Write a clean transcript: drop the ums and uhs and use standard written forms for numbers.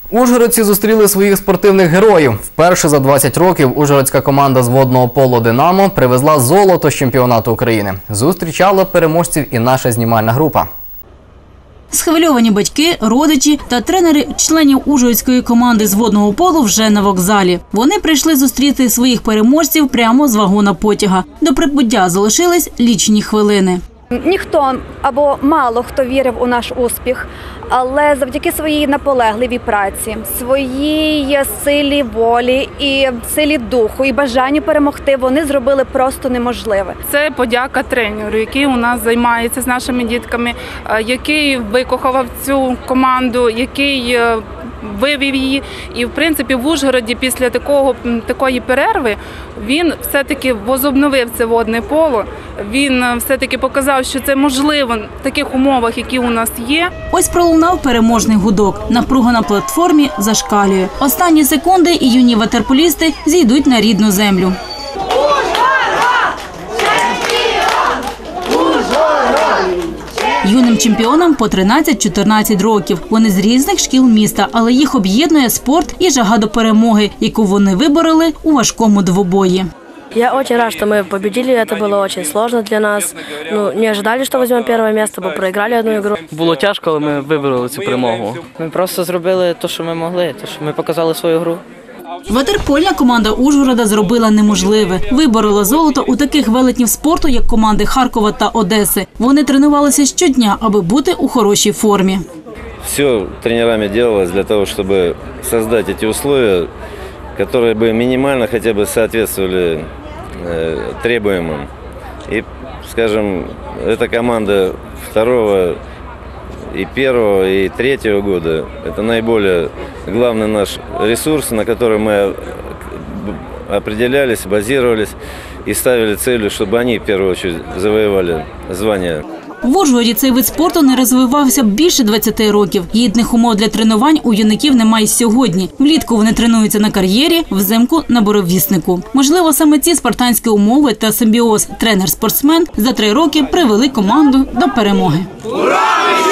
Ужгородці зустріли своїх спортивних героїв. Вперше за 20 років ужгородська команда з водного поло «Динамо» привезла золото з чемпіонату України. Зустрічала переможців і наша знімальна група. Схвильовані батьки, родичі та тренери членів ужгородської команди з водного поло вже на вокзалі. Вони прийшли зустріти своїх переможців прямо з вагона потяга. До прибуття залишились лічені хвилини. Ніхто або мало хто вірив у наш успіх, але завдяки своїй наполегливій праці, своїй силі волі і силі духу і бажанню перемогти вони зробили просто неможливе. Це подяка тренеру, який у нас займається з нашими дітками, який викохав цю команду, який вивів її. І, в принципі, в Ужгороді після такої перерви він все-таки возобновив це водне поло. Він все-таки показав, що це можливо в таких умовах, які у нас є. Ось пролунав переможний гудок. Напруга на платформі зашкалює. Останні секунди і юні ватерполісти зійдуть на рідну землю. Юним чемпіонам по 13-14 років. Вони з різних шкіл міста, але їх об'єднує спорт і жага до перемоги, яку вони вибороли у важкому двобої. Я очень рад, что мы победили, это было очень сложно для нас. Не ожидали, что возьмем первое место, бо проиграли одну игру. Було тяжко, але ми вибороли цю перемогу. Ми просто зробили те, що ми могли, ми показали свою гру. Ватерпольна команда Ужгорода зробила неможливе. Виборола золото у таких велетнів спорту, як команди Харкова та Одеси. Вони тренувалися щодня, аби бути у хорошій формі. Все тренерами делалось для того, чтобы создать эти условия, которые бы минимально хотя бы соответствовали требуемым. И, скажем, эта команда 2-го и 1-го и 3-го года – это наиболее главный наш ресурс, на который мы определялись, базировались и ставили целью, чтобы они в первую очередь завоевали звание. В Ужгороді цей вид спорту не розвивався більше 20 років. Гідних умов для тренувань у юнаків немає сьогодні. Влітку вони тренуються на кар'єрі, взимку – на буревіснику. Можливо, саме ці спартанські умови та симбіоз тренер-спортсмен за 3 роки привели команду до перемоги. Ура!